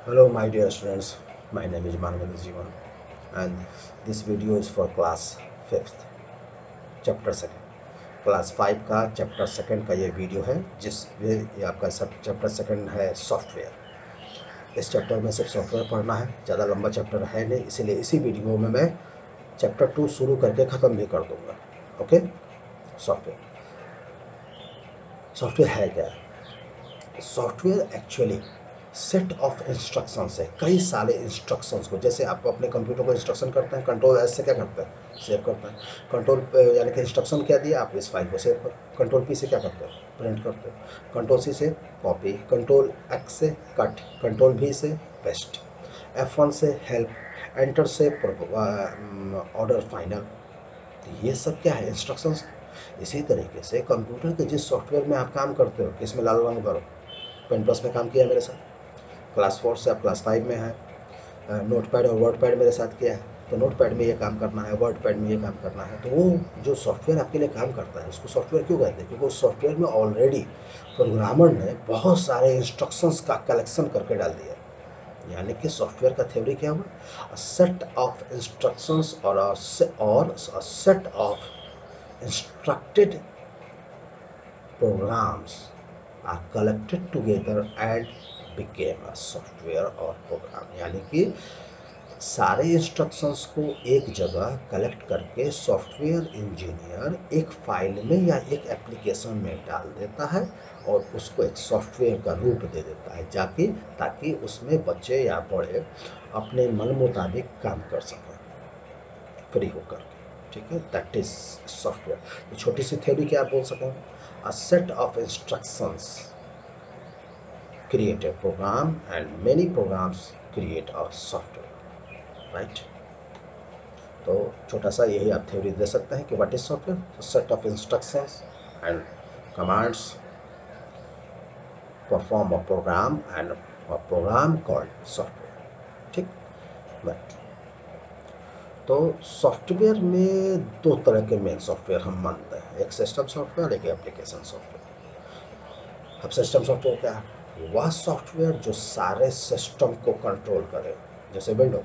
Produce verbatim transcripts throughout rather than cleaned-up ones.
Hello my dear students, my name is Manavendra Jivan and this video is for class fifth chapter second. Class five का chapter second का ये video है जिसमें ये आपका सब चैप्टर सेकंड है सॉफ्टवेयर। इस चैप्टर में सिर्फ सॉफ्टवेयर पढ़ना है, ज़्यादा लंबा चैप्टर है नहीं, इसीलिए इसी वीडियो में मैं चैप्टर टू शुरू करके ख़त्म भी कर दूँगा। ओके, सॉफ्टवेयर सॉफ्टवेयर है क्या? Software actually set of instructions है, कई सारे इंस्ट्रक्शंस को, जैसे आप अपने कंप्यूटर को इंस्ट्रक्शन करते हैं, कंट्रोल एस से क्या करते हैं, सेव करते हैं। कंट्रोल यानी कि इंस्ट्रक्शन क्या दिया, आप इस फाइल को सेव कर। कंट्रोल पी से क्या करते हो, प्रिंट करते हो। कंट्रोल सी से कॉपी, कंट्रोल एक्स से कट, कंट्रोल वी से पेस्ट, एफ वन से हेल्प, एंटर से ऑर्डर फाइनल। तो ये सब क्या है, इंस्ट्रक्शंस। इसी तरीके से कंप्यूटर के जिस सॉफ्टवेयर में आप काम करते हो, किसमें लाल रंग भरो, पेन प्लस में काम किया मेरे साथ, क्लास फोर से आप क्लास फाइव में है, नोट पैड और वर्ड पैड मेरे साथ किया है, तो नोट पैड में ये काम करना है, वर्ड पैड में ये काम करना है। तो वो जो सॉफ्टवेयर आपके लिए काम करता है उसको सॉफ्टवेयर क्यों कहते हैं, क्योंकि उस सॉफ्टवेयर में ऑलरेडी प्रोग्रामर ने बहुत सारे इंस्ट्रक्शंस का कलेक्शन करके डाल दिया है। यानी कि सॉफ्टवेयर का थ्योरी क्या हुआ, सेट ऑफ इंस्ट्रक्शंस और और set of instructed programs are collected together and became a software or program। यानी कि सारे इंस्ट्रक्शंस को एक जगह कलेक्ट करके सॉफ्टवेयर इंजीनियर एक फाइल में या एक एप्लीकेशन में डाल देता है और उसको एक सॉफ्टवेयर का रूप दे देता है, जाके ताकि उसमें बच्चे या बड़े अपने मन मुताबिक काम कर सकें फ्री होकर। ठीक है, दैट इज सॉफ्टवेयर। छोटी सी थ्योरी क्या आप बोल सकें, a set of instructions create a program and many programs create a software, right? तो छोटा सा यही आप थ्योरी दे सकते हैं कि what is software, set of instructions and commands perform a program and a program called software. ठीक, right. तो सॉफ्टवेयर में दो तरह के मेन सॉफ्टवेयर हम मानते हैं, एक सिस्टम सॉफ्टवेयर, एक एप्लीकेशन सॉफ्टवेयर। अब सिस्टम सॉफ्टवेयर क्या है, वह सॉफ्टवेयर जो सारे सिस्टम को कंट्रोल करे। जैसे विंडो,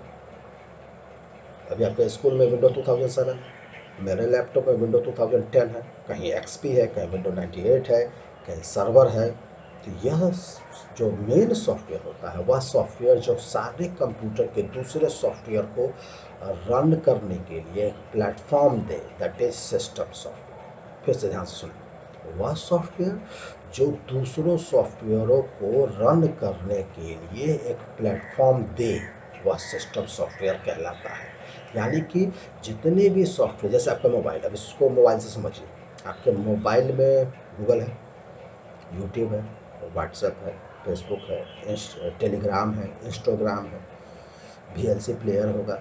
अभी आपके स्कूल में विंडो टू थाउजेंड सेवन, मेरे लैपटॉप में विंडो टू थाउजेंड टेन है, कहीं एक्सपी है, कहीं विंडो नाइंटी एट है, कहीं सर्वर है। तो यह जो मेन सॉफ्टवेयर होता है वह सॉफ्टवेयर जो सारे कंप्यूटर के दूसरे सॉफ्टवेयर को रन करने के लिए एक प्लेटफॉर्म दे, दैट इज सिस्टम सॉफ्टवेयर। फिर से ध्यान से सुनिए, वह सॉफ्टवेयर जो दूसरों सॉफ्टवेयरों को रन करने के लिए एक प्लेटफॉर्म दे, वह सिस्टम सॉफ्टवेयर कहलाता है। यानी कि जितने भी सॉफ्टवेयर, जैसे आपका मोबाइल, अब इसको मोबाइल से समझिए, आपके मोबाइल में गूगल है, यूट्यूब है, व्हाट्सएप है, फेसबुक है, टेलीग्राम है, इंस्टाग्राम है, वी एल सी प्लेयर होगा।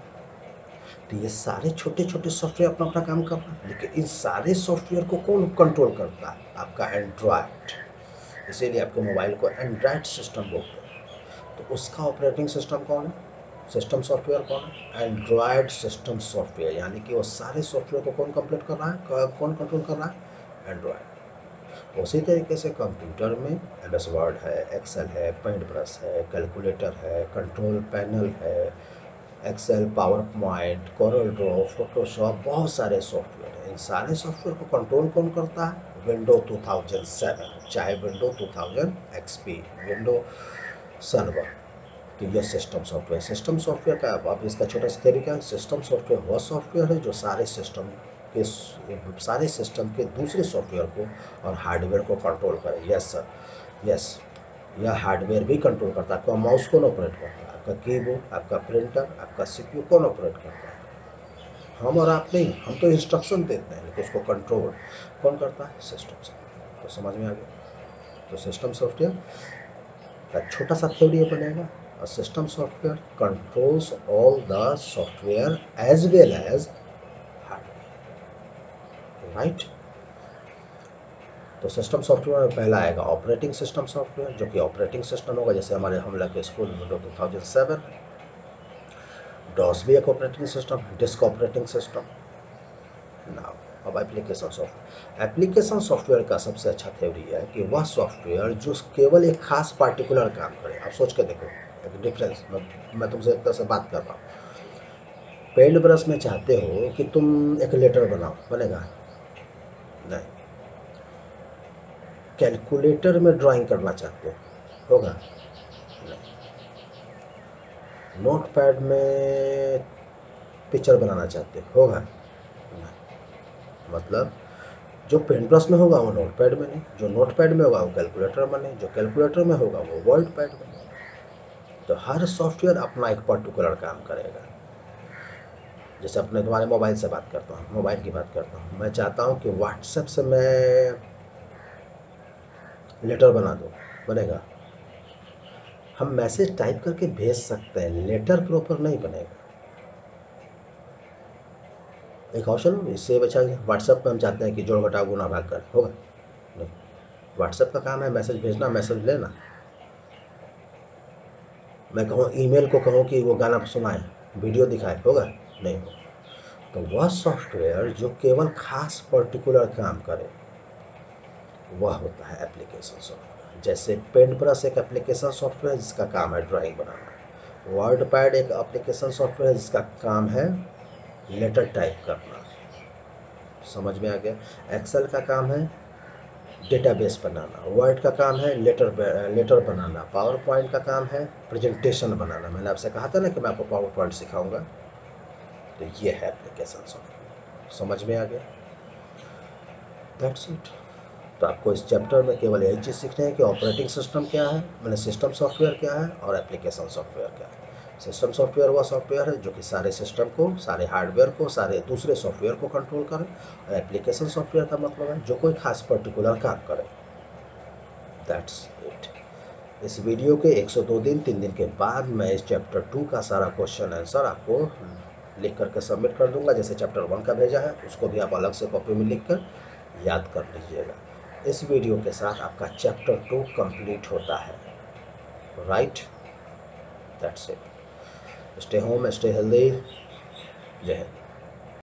तो ये सारे छोटे छोटे सॉफ्टवेयर अपना अपना काम कर रहे हैं, लेकिन इन सारे सॉफ्टवेयर को कौन कंट्रोल करता है, आपका एंड्रॉयड। इसीलिए आपके मोबाइल को एंड्रॉयड सिस्टम बोलते हैं। तो उसका ऑपरेटिंग सिस्टम कौन है, सिस्टम सॉफ्टवेयर कौन है, एंड्रॉयड सिस्टम सॉफ्टवेयर। यानी कि वो सारे सॉफ्टवेयर को कौन कंप्लीट कर रहा है, कौन कंट्रोल कर रहा है, एंड्रॉयड। उसी तरीके से कंप्यूटर में एम एस वर्ड है, एक्सेल है, पेंट ब्रश है, कैलकुलेटर है, कंट्रोल पैनल है, Excel, power point, Corel draw, Photoshop, बहुत सारे सॉफ्टवेयर हैं। इन सारे सॉफ्टवेयर को कंट्रोल कौन करता है, विंडो टू थाउजेंड सेवन, चाहे window two thousand XP, window server. तो यह सिस्टम सॉफ्टवेयर। सिस्टम सॉफ्टवेयर का अब इसका छोटा सा तरीका है, सिस्टम सॉफ्टवेयर वह सॉफ्टवेयर है जो सारे सिस्टम के सारे सिस्टम के दूसरे सॉफ्टवेयर को और हार्डवेयर को कंट्रोल करे। यस सर, यस, यह हार्डवेयर भी कंट्रोल करता है। आपका माउस कौन ऑपरेट करता है, आपका कीबोर्ड, आपका प्रिंटर, आपका सीपीयू कौन ऑपरेट करता है, हम और आप नहीं। हम तो इंस्ट्रक्शन देते हैं, लेकिन उसको कंट्रोल कौन करता है, सिस्टम सॉफ्टवेयर। तो समझ में आ गया। तो सिस्टम सॉफ्टवेयर का छोटा सा थ्योरी बनेगा, a system software controls all the software as well as hardware, right? तो सिस्टम सॉफ्टवेयर में पहला आएगा ऑपरेटिंग सिस्टम सॉफ्टवेयर, जो कि ऑपरेटिंग सिस्टम होगा। जैसे हमारे हम लोग के स्कूल में window two thousand seven, DOS भी एक operating system, disk operating system. Now अब एप्लीकेशन सॉफ्टवेयर। एप्लीकेशन सॉफ्टवेयर का सबसे अच्छा थ्योरी है कि वह सॉफ्टवेयर जो केवल एक खास पार्टिकुलर काम करे। आप सोच के देखो, एक डिफरेंस, मैं, मैं तुमसे एक तरह से बात कर रहा हूँ। पेंट ब्रश में चाहते हो कि तुम एक लेटर बनाओ, बनेगा नहीं। कैलकुलेटर में ड्राइंग करना चाहते हो, होगा नहीं। नोट पैड में पिक्चर बनाना चाहते हो, होगा नहीं। मतलब जो पेंट ब्रश में होगा वो नोट पैड में नहीं, जो नोट पैड में होगा वो कैलकुलेटर में नहीं, जो कैलकुलेटर में होगा वो वर्ड पैड में नहीं। तो हर सॉफ्टवेयर अपना एक पर्टिकुलर काम करेगा। जैसे अपने तुम्हारे मोबाइल से बात करता हूँ, मोबाइल की बात करता हूँ, मैं चाहता हूँ कि व्हाट्सएप से मैं लेटर बना दूँ, बनेगा। हम मैसेज टाइप करके भेज सकते हैं, लेटर प्रॉपर नहीं बनेगा। एक ऑप्शन इससे बचा गया। व्हाट्सएप पे हम चाहते हैं कि जोड़ घटाव गुना भाग कर, होगा नहीं। व्हाट्सएप का काम है मैसेज भेजना, मैसेज लेना। मैं कहूँ ईमेल को कहूँ कि वो गाना सुनाए, वीडियो दिखाए, होगा नहीं। तो वह सॉफ्टवेयर जो केवल खास पर्टिकुलर काम करे वह होता है एप्लीकेशन सॉफ्टवेयर। जैसे पेंट ब्रश एक एप्लीकेशन सॉफ्टवेयर जिसका काम है ड्राइंग बनाना, वर्ड पैड एक एप्लीकेशन सॉफ्टवेयर जिसका काम है लेटर टाइप करना, समझ में आ गया। एक्सेल का काम है डेटाबेस बनाना, वर्ड का काम है लेटर लेटर बनाना, पावर पॉइंट का काम है प्रेजेंटेशन बनाना। मैंने आपसे कहा था ना कि मैं आपको पावर पॉइंट सिखाऊंगा। तो ये है एप्लीकेशन सॉफ्टवेयर, समझ में आ गया। That's it. तो आपको इस चैप्टर में केवल यही चीज़ सीखना है कि ऑपरेटिंग सिस्टम क्या है, मैंने सिस्टम सॉफ्टवेयर क्या है और एप्लीकेशन सॉफ्टवेयर क्या है। सिस्टम सॉफ्टवेयर वह सॉफ्टवेयर है जो कि सारे सिस्टम को, सारे हार्डवेयर को, सारे दूसरे सॉफ्टवेयर को कंट्रोल करे। और एप्लीकेशन सॉफ्टवेयर का मतलब है जो कोई खास पर्टिकुलर काम करे। That's it. इस वीडियो के एक सौ दो दिन तीन दिन के बाद मैं इस चैप्टर टू का सारा क्वेश्चन आंसर आपको लिख करके सबमिट कर दूंगा। जैसे चैप्टर वन का भेजा है उसको भी आप अलग से कॉपी में लिख कर याद कर लीजिएगा। इस वीडियो के साथ आपका चैप्टर टू कंप्लीट होता है। Right, that's it. Stay home, stay healthy. जय हिंद।